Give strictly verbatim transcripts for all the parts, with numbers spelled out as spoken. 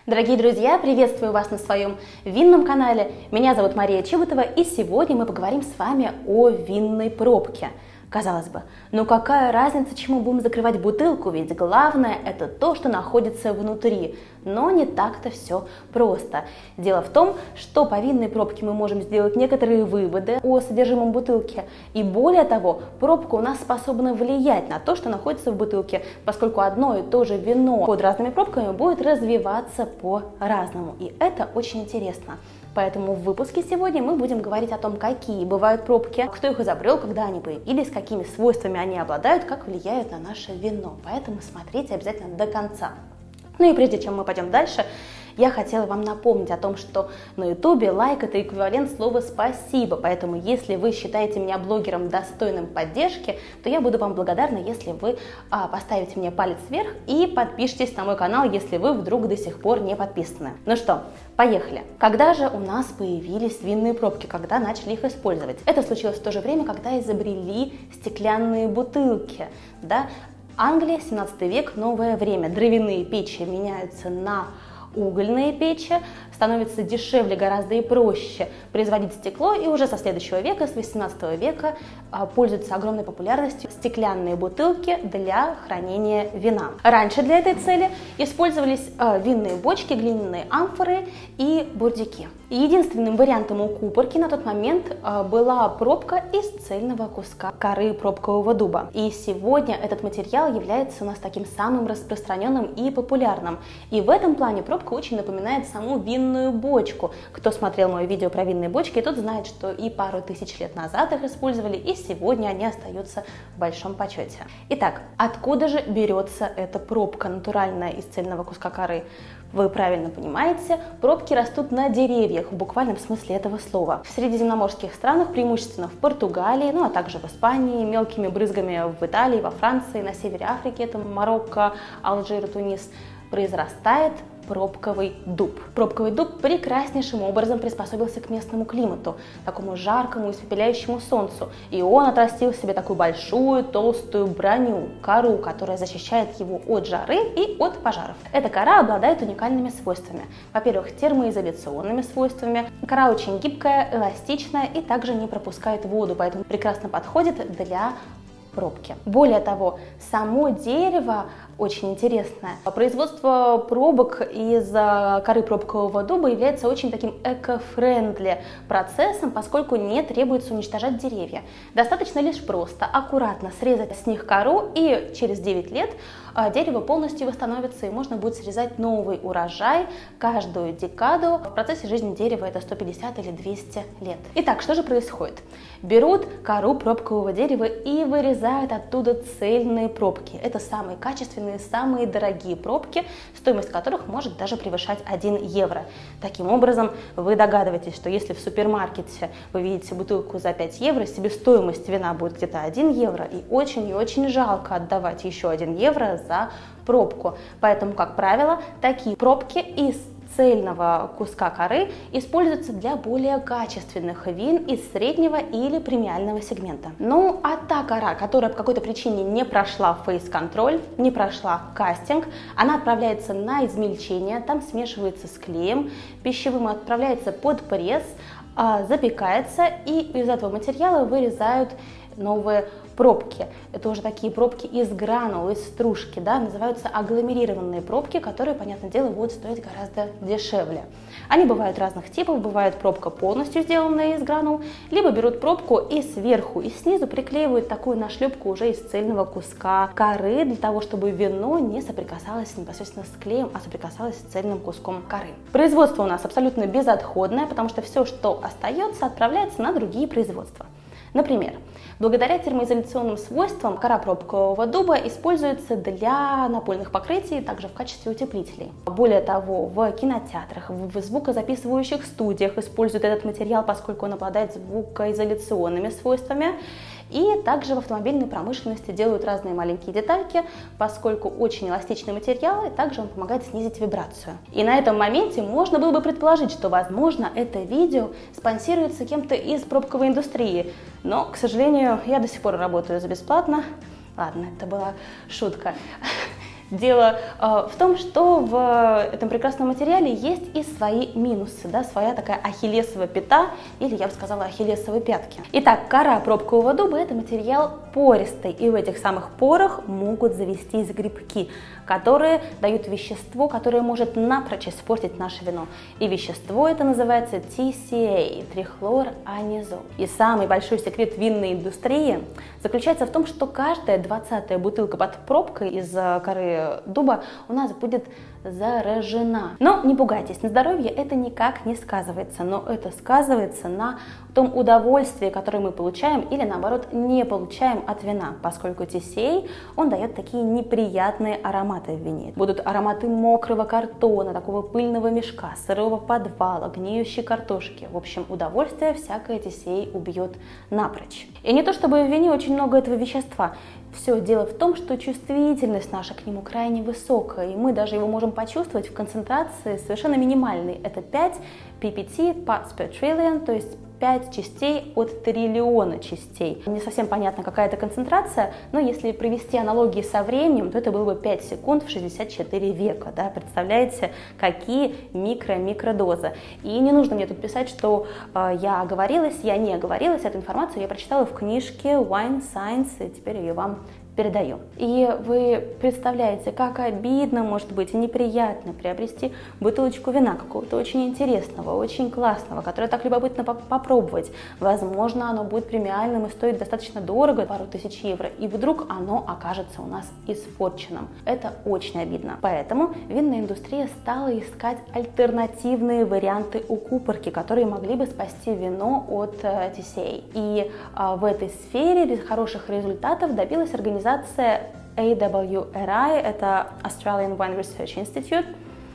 Дорогие друзья, приветствую вас на своем винном канале. Меня зовут Мария Чеботова, и сегодня мы поговорим с вами о винной пробке. Казалось бы, ну какая разница, чему будем закрывать бутылку, ведь главное это то, что находится внутри. Но не так-то все просто. Дело в том, что по винной пробке мы можем сделать некоторые выводы о содержимом бутылки. И более того, пробка у нас способна влиять на то, что находится в бутылке, поскольку одно и то же вино под разными пробками будет развиваться по-разному. И это очень интересно. Поэтому в выпуске сегодня мы будем говорить о том, какие бывают пробки, кто их изобрел, когда они появились, какими свойствами они обладают, как влияют на наше вино. Поэтому смотрите обязательно до конца. Ну и прежде чем мы пойдем дальше, я хотела вам напомнить о том, что на ютубе лайк это эквивалент слова «спасибо», поэтому если вы считаете меня блогером достойным поддержки, то я буду вам благодарна, если вы а, поставите мне палец вверх и подпишитесь на мой канал, если вы вдруг до сих пор не подписаны. Ну что, поехали. Когда же у нас появились винные пробки, когда начали их использовать? Это случилось в то же время, когда изобрели стеклянные бутылки, да? Англия, семнадцатый век, новое время, дровяные печи меняются на угольные печи, становится дешевле гораздо и проще производить стекло, и уже со следующего века, с восемнадцатого века, пользуются огромной популярностью стеклянные бутылки для хранения вина. Раньше для этой цели использовались винные бочки, глиняные амфоры и бурдюки. Единственным вариантом у купорки на тот момент была пробка из цельного куска коры пробкового дуба. И сегодня этот материал является у нас таким самым распространенным и популярным. И в этом плане пробка очень напоминает саму винную бочку. Кто смотрел мое видео про винные бочки, тот знает, что и пару тысяч лет назад их использовали, и сегодня они остаются в большом почете. Итак, откуда же берется эта пробка натуральная из цельного куска коры? Вы правильно понимаете, пробки растут на деревьях в буквальном смысле этого слова. В средиземноморских странах, преимущественно в Португалии, ну а также в Испании, мелкими брызгами в Италии, во Франции, на севере Африки, это Марокко, Алжир, Тунис, произрастает пробковый дуб. Пробковый дуб прекраснейшим образом приспособился к местному климату, такому жаркому, испепеляющему солнцу, и он отрастил себе такую большую толстую броню, кору, которая защищает его от жары и от пожаров. Эта кора обладает уникальными свойствами. Во-первых, термоизоляционными свойствами. Кора очень гибкая, эластичная и также не пропускает воду, поэтому прекрасно подходит для пробки. Более того, само дерево очень интересное. Производство пробок из коры пробкового дуба является очень таким эко-френдли процессом, поскольку не требуется уничтожать деревья. Достаточно лишь просто, аккуратно срезать с них кору, и через девять лет дерево полностью восстановится, и можно будет срезать новый урожай каждую декаду. В процессе жизни дерева это сто пятьдесят или двести лет. Итак, что же происходит? Берут кору пробкового дерева и вырезают оттуда цельные пробки. Это самые качественные, самые дорогие пробки, стоимость которых может даже превышать один евро. Таким образом, вы догадываетесь, что если в супермаркете вы видите бутылку за пять евро, себестоимость вина будет где-то один евро, и очень и очень жалко отдавать еще один евро за пробку. Поэтому, как правило, такие пробки из цельного куска коры используются для более качественных вин из среднего или премиального сегмента. Ну а та кора, которая по какой-то причине не прошла фейс-контроль, не прошла кастинг, она отправляется на измельчение, там смешивается с клеем пищевым, отправляется под пресс, запекается, и из этого материала вырезают новые пробки. Это уже такие пробки из гранул, из стружки, да, называются агломерированные пробки, которые, понятное дело, будут стоить гораздо дешевле. Они бывают разных типов, бывает пробка полностью сделанная из гранул, либо берут пробку и сверху, и снизу приклеивают такую нашлепку уже из цельного куска коры, для того, чтобы вино не соприкасалось непосредственно с клеем, а соприкасалось с цельным куском коры. Производство у нас абсолютно безотходное, потому что все, что остается, отправляется на другие производства. Например, благодаря термоизоляционным свойствам кора пробкового дуба используется для напольных покрытий, также в качестве утеплителей. Более того, в кинотеатрах, в звукозаписывающих студиях используют этот материал, поскольку он обладает звукоизоляционными свойствами. И также в автомобильной промышленности делают разные маленькие детальки, поскольку очень эластичный материал, и также он помогает снизить вибрацию. И на этом моменте можно было бы предположить, что, возможно, это видео спонсируется кем-то из пробковой индустрии. Но, к сожалению, я до сих пор работаю за бесплатно. Ладно, это была шутка. Дело э, в том, что в этом прекрасном материале есть и свои минусы, да, своя такая ахиллесова пята, или я бы сказала ахиллесовые пятки. Итак, кора пробкового дуба – это материал пористый, и в этих самых порах могут завестись грибки, которые дают вещество, которое может напрочь испортить наше вино. И вещество это называется ти си эй – трихлоранизол. И самый большой секрет винной индустрии заключается в том, что каждая двадцатая бутылка под пробкой из коры дуба у нас будет заражена. Но не пугайтесь, на здоровье это никак не сказывается, но это сказывается на том удовольствии, которое мы получаем или наоборот не получаем от вина, поскольку ти си эй, он дает такие неприятные ароматы в вине. Будут ароматы мокрого картона, такого пыльного мешка, сырого подвала, гниющей картошки. В общем, удовольствие всякое ти си эй убьет напрочь. И не то чтобы в вине очень много этого вещества. Все дело в том, что чувствительность наша к нему крайне высокая, и мы даже его можем почувствовать в концентрации совершенно минимальной. Это пять пи пи ти, parts per trillion, то есть пять частей от триллиона частей. Не совсем понятно, какая это концентрация, но если провести аналогии со временем, то это было бы пять секунд в шестьдесят четыре века. Да? Представляете, какие микро-микродозы. И не нужно мне тут писать, что э, я оговорилась, я не оговорилась. Эту информацию я прочитала в книжке Wine Science, и теперь ее вам передаю. И вы представляете, как обидно может быть и неприятно приобрести бутылочку вина какого-то очень интересного, очень классного, которое так любопытно попробовать. Возможно, оно будет премиальным и стоит достаточно дорого, пару тысяч евро, и вдруг оно окажется у нас испорченным. Это очень обидно. Поэтому винная индустрия стала искать альтернативные варианты укупорки, которые могли бы спасти вино от ти си эй. И а, в этой сфере хороших результатов добилась организация эй дабл ю эр ай, это Australian Wine Research Institute,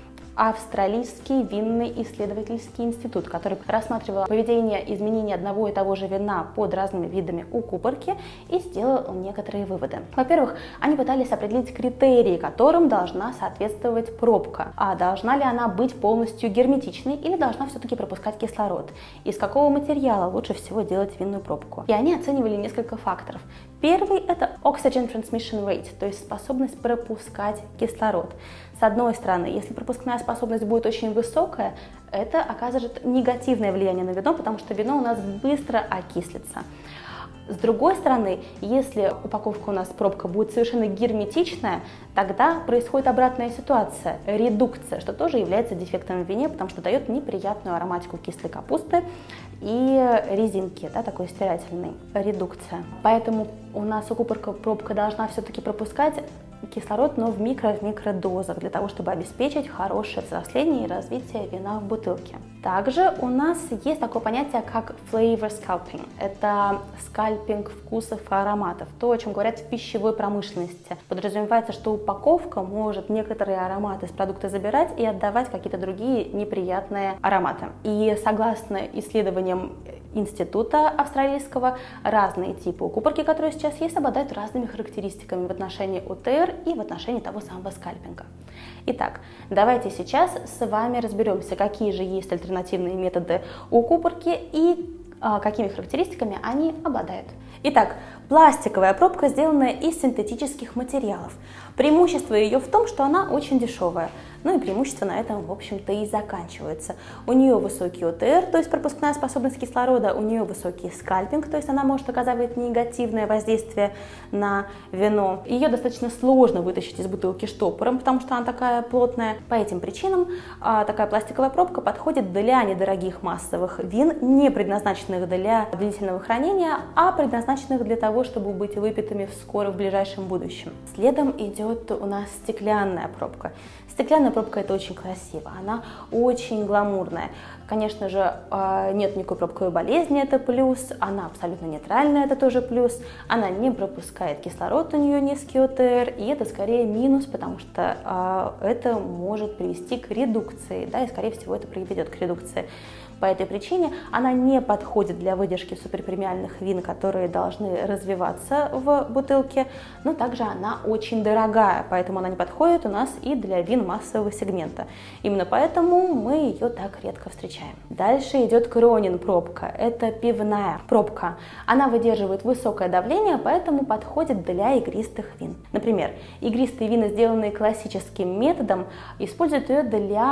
австралийский винный исследовательский институт, который рассматривал поведение изменения одного и того же вина под разными видами укупорки и сделал некоторые выводы. Во-первых, они пытались определить критерии, которым должна соответствовать пробка. А должна ли она быть полностью герметичной или должна все-таки пропускать кислород? Из какого материала лучше всего делать винную пробку? И они оценивали несколько факторов. Первый – это Oxygen Transmission Rate, то есть способность пропускать кислород. С одной стороны, если пропускная способность будет очень высокая, это окажет негативное влияние на вино, потому что вино у нас быстро окислится. С другой стороны, если упаковка у нас, пробка, будет совершенно герметичная, тогда происходит обратная ситуация – редукция, что тоже является дефектом в вине, потому что дает неприятную ароматику кислой капусты и резинки, да, такой стирательной, редукция. Поэтому у нас укупорка, пробка должна все-таки пропускать кислород, но в микро-микродозах, для того, чтобы обеспечить хорошее взросление и развитие вина в бутылке. Также у нас есть такое понятие, как flavor scalping. Это скальпинг вкусов и ароматов, то, о чем говорят в пищевой промышленности. Подразумевается, что упаковка может некоторые ароматы с продукта забирать и отдавать какие-то другие неприятные ароматы. И согласно исследованиям института австралийского, разные типы укупорки, которые сейчас есть, обладают разными характеристиками в отношении о тэ эр и в отношении того самого скальпинга. Итак, давайте сейчас с вами разберемся, какие же есть альтернативные методы укупорки и а, какими характеристиками они обладают. Итак, пластиковая пробка, сделанная из синтетических материалов. Преимущество ее в том, что она очень дешевая. Ну и преимущества на этом, в общем-то, и заканчиваются. У нее высокий о тэ эр, то есть пропускная способность кислорода, у нее высокий скальпинг, то есть она может оказывать негативное воздействие на вино. Ее достаточно сложно вытащить из бутылки штопором, потому что она такая плотная. По этим причинам а, такая пластиковая пробка подходит для недорогих массовых вин, не предназначенных для длительного хранения, а предназначенных для того, чтобы быть выпитыми вскоре в ближайшем будущем. Следом идет у нас стеклянная пробка. Стеклянная пробка – это очень красиво, она очень гламурная. Конечно же, нет никакой пробковой болезни, это плюс, она абсолютно нейтральная, это тоже плюс, она не пропускает кислород, у нее низкий о тэ эр, и это скорее минус, потому что это может привести к редукции, да, и скорее всего это приведет к редукции. По этой причине она не подходит для выдержки суперпремиальных вин, которые должны развиваться в бутылке, но также она очень дорогая, поэтому она не подходит у нас и для вин массового сегмента. Именно поэтому мы ее так редко встречаем. Дальше идет Кронин пробка. Это пивная пробка. Она выдерживает высокое давление, поэтому подходит для игристых вин. Например, игристые вина, сделанные классическим методом, используют ее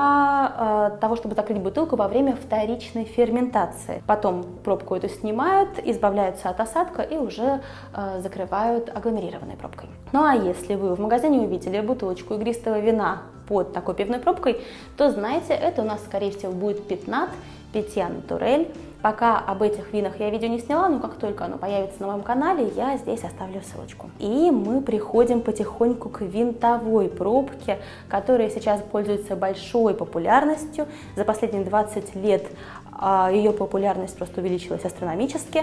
для э, того, чтобы закрыть бутылку во время вторичной ферментации. Потом пробку эту снимают, избавляются от осадка и уже э, закрывают агломерированной пробкой. Ну а если вы в магазине увидели бутылочку игристого вина под такой пивной пробкой, то знаете, это у нас, скорее всего, будет пятнат, питья натурель. Пока об этих винах я видео не сняла, но как только оно появится на моем канале, я здесь оставлю ссылочку. И мы приходим потихоньку к винтовой пробке, которая сейчас пользуется большой популярностью. За последние двадцать лет а, ее популярность просто увеличилась астрономически.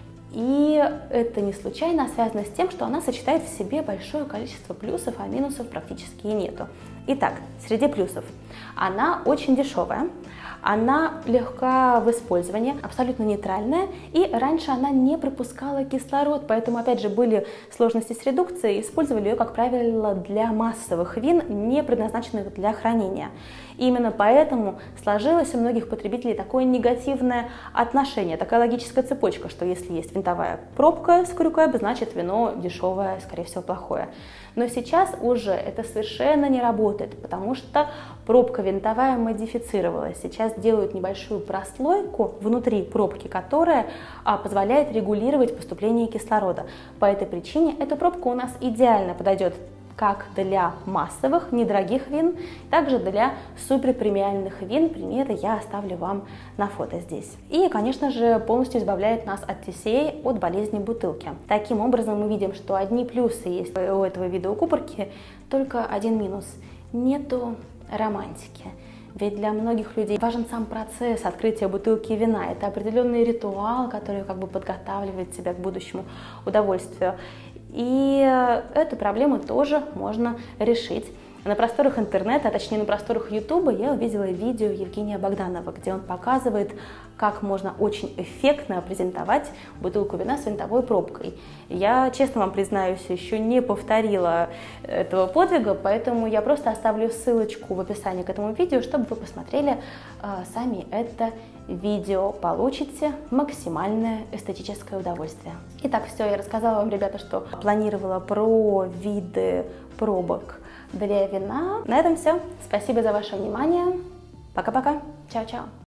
И это не случайно, а связано с тем, что она сочетает в себе большое количество плюсов, а минусов практически и нету. Итак, среди плюсов. Она очень дешевая, она легка в использовании, абсолютно нейтральная, и раньше она не пропускала кислород, поэтому, опять же, были сложности с редукцией, использовали ее, как правило, для массовых вин, не предназначенных для хранения. И именно поэтому сложилось у многих потребителей такое негативное отношение, такая логическая цепочка, что если есть винтовая пробка с крюком, значит вино дешевое, скорее всего, плохое. Но сейчас уже это совершенно не работает, потому что пробка винтовая модифицировалась. Сейчас делают небольшую прослойку внутри пробки, которая а, позволяет регулировать поступление кислорода. По этой причине эта пробка у нас идеально подойдет как для массовых, недорогих вин, также для суперпремиальных вин. Примеры я оставлю вам на фото здесь. И, конечно же, полностью избавляет нас от ти си эй, от болезни бутылки. Таким образом, мы видим, что одни плюсы есть у этого вида укупорки, только один минус – нету романтики. Ведь для многих людей важен сам процесс открытия бутылки вина. Это определенный ритуал, который как бы подготавливает тебя к будущему удовольствию. И эту проблему тоже можно решить. На просторах интернета, а точнее на просторах Ютуба, я увидела видео Евгения Богданова, где он показывает, как можно очень эффектно презентовать бутылку вина с винтовой пробкой. Я, честно вам признаюсь, еще не повторила этого подвига, поэтому я просто оставлю ссылочку в описании к этому видео, чтобы вы посмотрели э, сами это видео, получите максимальное эстетическое удовольствие. Итак, все, я рассказала вам, ребята, что планировала про виды пробок для вина. На этом все. Спасибо за ваше внимание. Пока-пока. Чао-чао.